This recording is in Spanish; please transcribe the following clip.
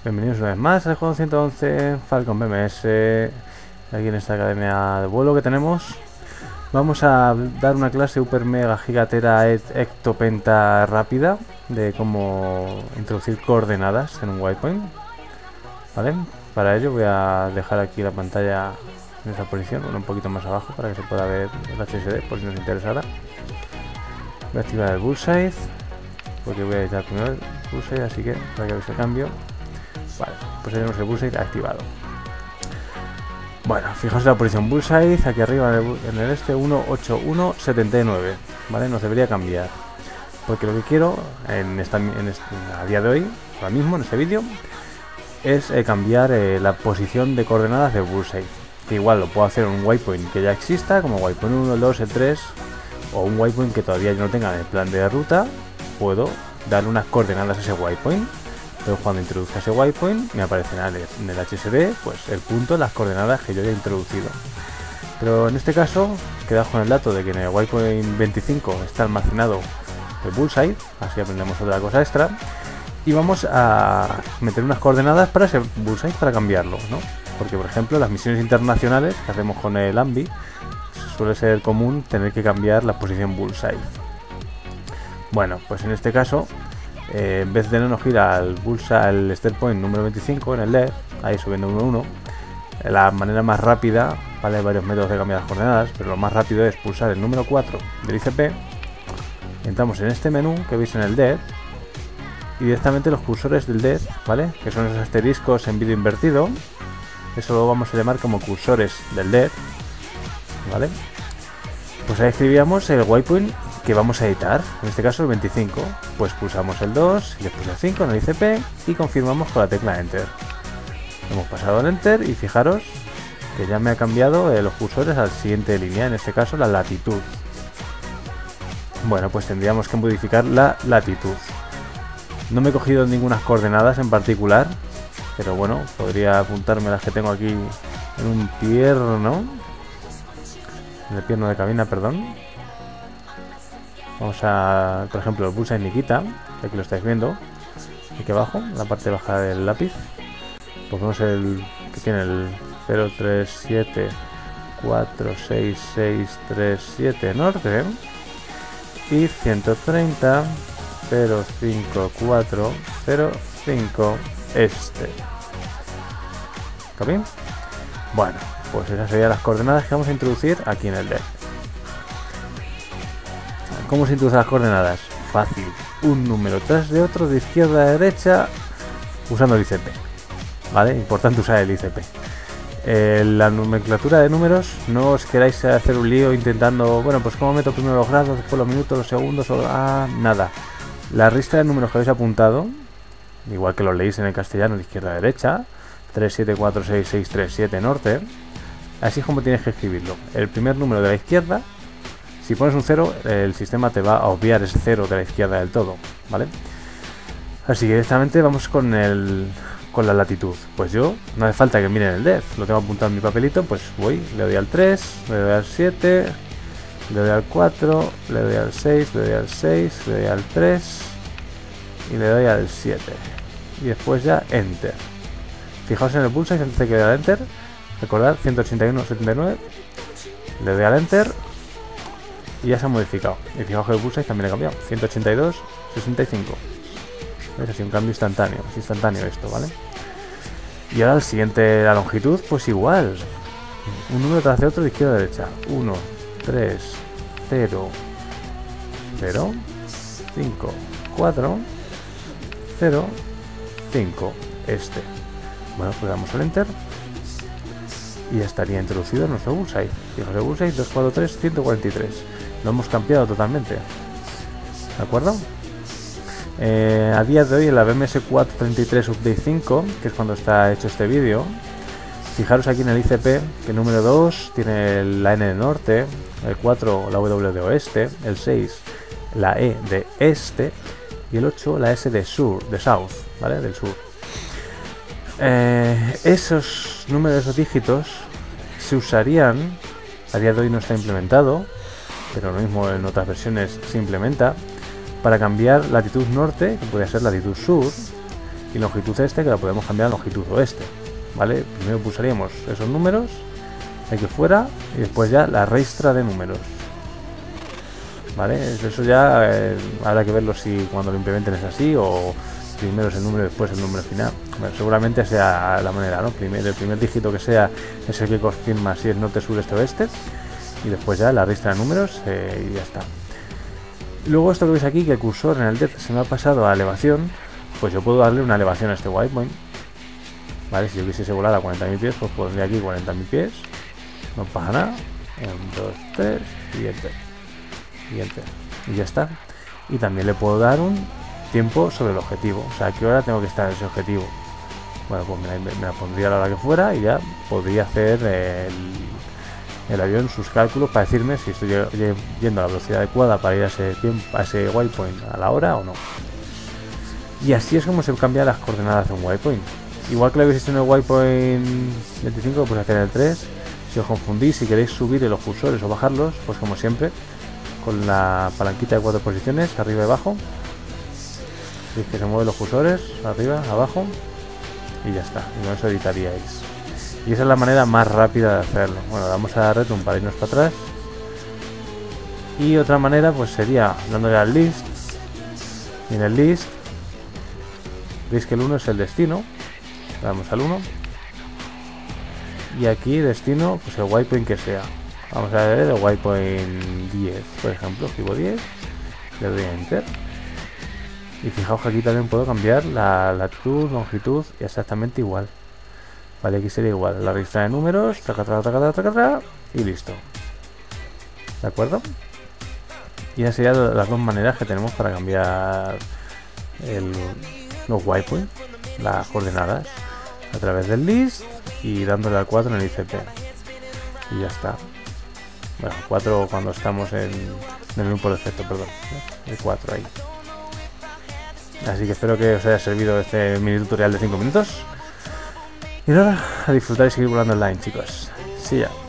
Bienvenidos una vez más al juego 111 Falcon BMS. Aquí en esta academia de vuelo que tenemos vamos a dar una clase Super Mega Gigatera Ectopenta rápida de cómo introducir coordenadas en un waypoint. ¿Vale? Para ello voy a dejar aquí la pantalla en esa posición, un poquito más abajo para que se pueda ver el HSD por si nos interesara. Voy a activar el bullseye porque voy a editar primero el bullseye, así que para que veáis el cambio. Vale, pues tenemos el bullseye activado. Bueno, fijaos en la posición bullseye, aquí arriba en el 18179, ¿vale? Nos debería cambiar, porque lo que quiero a día de hoy, ahora mismo en este vídeo, es cambiar la posición de coordenadas del bullseye. Que igual lo puedo hacer en un waypoint que ya exista, como waypoint 1, el 2, el 3, o un waypoint que todavía yo no tenga en el plan de ruta. Puedo darle unas coordenadas a ese waypoint. Pero cuando introduzca ese waypoint me aparecerá en el HSD pues el punto, las coordenadas que yo haya introducido. Pero en este caso quedamos con el dato de que en el waypoint 25 está almacenado el bullseye, así aprendemos otra cosa extra. Y vamos a meter unas coordenadas para ese bullseye para cambiarlo, ¿no? Porque por ejemplo las misiones internacionales que hacemos con el AMBI suele ser común tener que cambiar la posición bullseye. Bueno, pues en este caso en vez de no girar al al step point número 25 en el LED, ahí subiendo 1-1, la manera más rápida, vale, hay varios métodos de cambiar las coordenadas, pero lo más rápido es pulsar el número 4 del ICP, entramos en este menú que veis en el LED, y directamente los cursores del LED, ¿vale? Que son esos asteriscos en vídeo invertido, eso lo vamos a llamar como cursores del LED, ¿vale? Pues ahí escribíamos el waypoint que vamos a editar, en este caso el 25, pues pulsamos el 2 y después el 5 en el ICP y confirmamos con la tecla Enter. Hemos pasado el Enter y fijaros que ya me ha cambiado los cursores a la siguiente línea, en este caso la latitud. Bueno, pues tendríamos que modificar la latitud. No me he cogido ninguna coordenadas en particular, pero bueno, podría apuntarme las que tengo aquí en un pierno, en el pierno de cabina, perdón. Vamos a, por ejemplo, el bullseye Nikita, que aquí lo estáis viendo, aquí abajo, en la parte baja del lápiz. Pues vemos el que tiene el 037466337 norte y 130.05405 este. ¿Está bien? Bueno, pues esas serían las coordenadas que vamos a introducir aquí en el LED. ¿Cómo se introducen las coordenadas? Fácil, un número tras de otro de izquierda a derecha usando el ICP, ¿vale? Importante usar el ICP. La nomenclatura de números, no os queráis hacer un lío intentando, bueno, pues cómo meto primero los grados, después los minutos, los segundos, nada. La lista de números que habéis apuntado, igual que lo leéis en el castellano de izquierda a derecha, 3746637 norte, así es como tienes que escribirlo. El primer número de la izquierda. Si pones un 0, el sistema te va a obviar ese 0 de la izquierda del todo, ¿vale? Así que directamente vamos con la latitud. Pues yo, no hace falta que miren el LED, lo tengo apuntado en mi papelito, pues voy, le doy al 3, le doy al 7, le doy al 4, le doy al 6, le doy al 6, le doy al 3 y le doy al 7. Y después ya Enter. Fijaos en el bullseye antes de que le dé al Enter, recordad 181.79, le doy al Enter. Y ya se ha modificado. Y fijaos que el bullseye también ha cambiado. 182.65. ¿Veis? Así un cambio instantáneo. Es instantáneo esto, ¿vale? Y ahora el siguiente, la longitud, pues igual. Un número tras de otro de izquierda a derecha. 1, 3, 0, 0, 5, 4, 0, 5. Este. Bueno, pues damos al Enter. Y ya estaría introducido nuestro bullseye. Fijaos el bullseye 243.143. Lo hemos cambiado totalmente, ¿de acuerdo? A día de hoy en la BMS 433 Update 5, que es cuando está hecho este vídeo, fijaros aquí en el ICP que el número 2 tiene la N de norte, el 4 la W de oeste, el 6 la E de este y el 8 la S de sur, de south, ¿vale? Del sur. Esos números, esos dígitos se usarían, a día de hoy no está implementado, pero lo mismo en otras versiones se implementa, para cambiar latitud norte, que podría ser latitud sur, y longitud este, que lo podemos cambiar a longitud oeste, ¿vale? Primero pulsaríamos esos números aquí fuera y después ya la ristra de números, ¿vale? Eso ya habrá que verlo si cuando lo implementen es así o primero es el número y después el número final. Bueno, seguramente sea la manera, ¿no? El primer dígito que sea es el que confirma si es norte, sur, este, oeste y después ya la ristra de números y ya está. Luego esto que veis aquí, que el cursor en el depth se me ha pasado a elevación, pues yo puedo darle una elevación a este waypoint, ¿vale? Si yo quisiese volar a 40.000 pies, pues pondría aquí 40.000 pies, no pasa nada, 1, 2, 3 y enter, y ya está. Y también le puedo dar un tiempo sobre el objetivo, o sea, ¿a qué hora tengo que estar en ese objetivo? Bueno, pues me la pondría a la hora que fuera y ya podría hacer el avión sus cálculos para decirme si estoy yendo a la velocidad adecuada para ir a ese waypoint a la hora o no. Y así es como se cambian las coordenadas de un waypoint. Igual que lo habéis hecho en el waypoint 25, lo podéis hacer en el 3. Si os confundís, si queréis subir los cursores o bajarlos, pues como siempre, con la palanquita de 4 posiciones, arriba y abajo. Veis que se mueven los cursores, arriba, abajo, y ya está. Y con eso editaríais. Y esa es la manera más rápida de hacerlo. Bueno, damos a return para irnos para atrás. Y otra manera pues sería dándole al list. Y en el list veis que el 1 es el destino. Le damos al 1. Y aquí destino, pues el waypoint que sea. Vamos a ver el waypoint 10, por ejemplo. Escribo 10. Le doy a enter. Y fijaos que aquí también puedo cambiar la latitud, longitud y exactamente igual. Vale, aquí sería igual, la lista de números, y listo. ¿De acuerdo? Y esas serían las dos maneras que tenemos para cambiar los waypoints, las coordenadas, a través del list y dándole al 4 en el ICP. Y ya está. Bueno, 4 cuando estamos en el menú por defecto, perdón. El 4 ahí. Así que espero que os haya servido este mini tutorial de 5 minutos. Y nada, a disfrutar y seguir volando online, chicos. See ya.